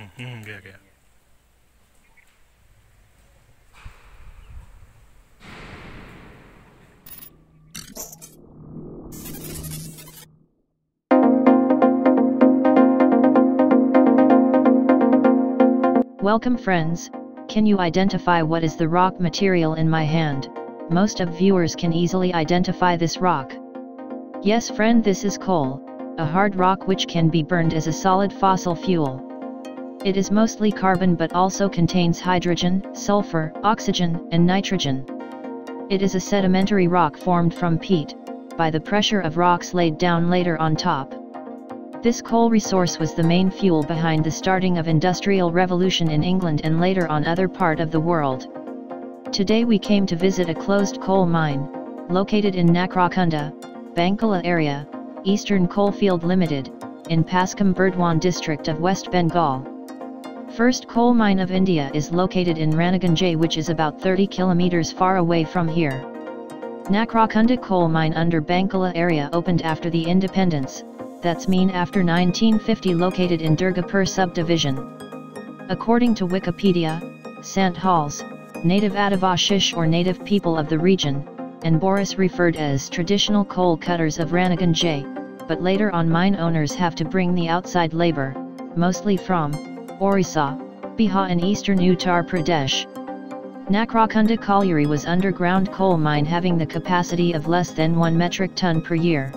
गया गया। Welcome friends, can you identify what is the rock material in my hand? Most of viewers can easily identify this rock. Yes friend, this is coal, a hard rock which can be burned as a solid fossil fuel. It is mostly carbon but also contains hydrogen, sulfur, oxygen, and nitrogen. It is a sedimentary rock formed from peat, by the pressure of rocks laid down later on top. This coal resource was the main fuel behind the starting of Industrial Revolution in England and later on other part of the world. Today we came to visit a closed coal mine, located in Nakrakunda, Bankola area, Eastern Coalfield Limited, in Paskam Burdwan district of West Bengal. First coal mine of India is located in Raniganj, which is about 30 kilometers far away from here. Nakrakunda coal mine under Bankola area opened after the independence, that's mean after 1950, located in Durgapur Subdivision. According to Wikipedia, Santhals, native Adivashish or native people of the region, and Bauris referred as traditional coal cutters of Raniganj, but later on mine owners have to bring the outside labor, mostly from Orissa, Bihar and Eastern Uttar Pradesh. Nakrakunda colliery was underground coal mine having the capacity of less than 1 metric ton per year.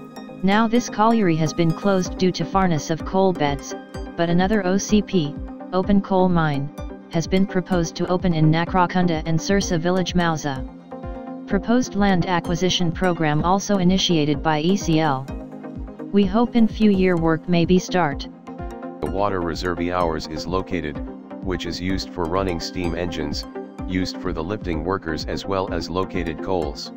Now this colliery has been closed due to farness of coal beds, but another OCP, open coal mine, has been proposed to open in Nakrakunda and Sirsa village Mauza. Proposed land acquisition program also initiated by ECL. We hope in few year work may be start. The water reservoirs is located, which is used for running steam engines, used for the lifting workers as well as located coals.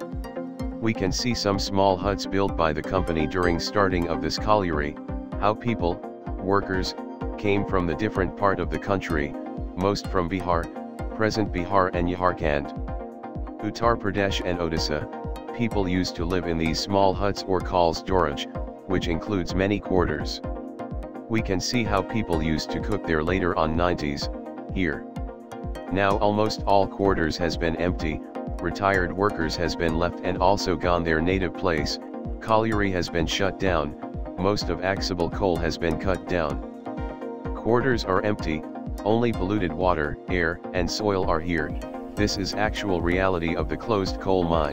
We can see some small huts built by the company during starting of this colliery, how people, workers, came from the different part of the country, most from Bihar, present Bihar and Jharkhand. Uttar Pradesh and Odisha, people used to live in these small huts or calls doraj, which includes many quarters. We can see how people used to cook there later on 90s, here. Now almost all quarters has been empty, retired workers has been left and also gone their native place, colliery has been shut down, most of accessible coal has been cut down. Quarters are empty, only polluted water, air, and soil are here. This is actual reality of the closed coal mine.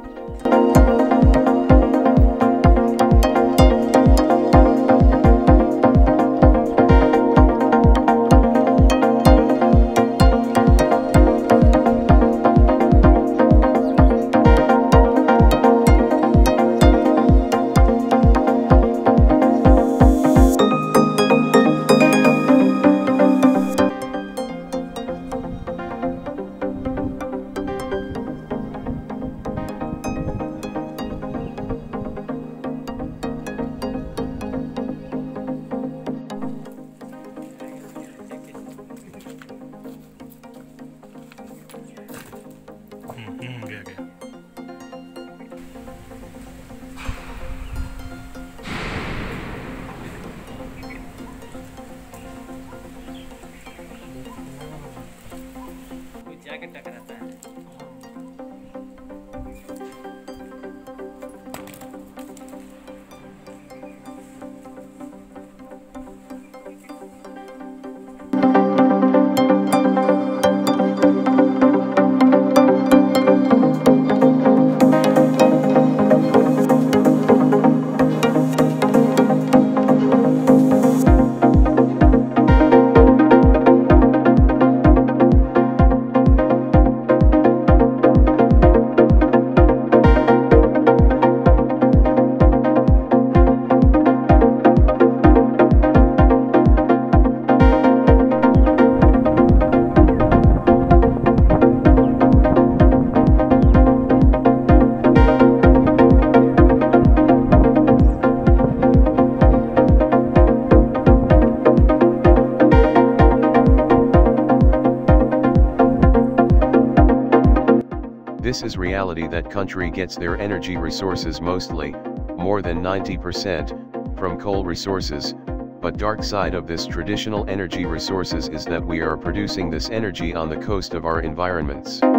गया गया। जाके टकराता है। This is reality that country gets their energy resources mostly, more than 90%, from coal resources, but dark side of this traditional energy resources is that we are producing this energy on the coast of our environments.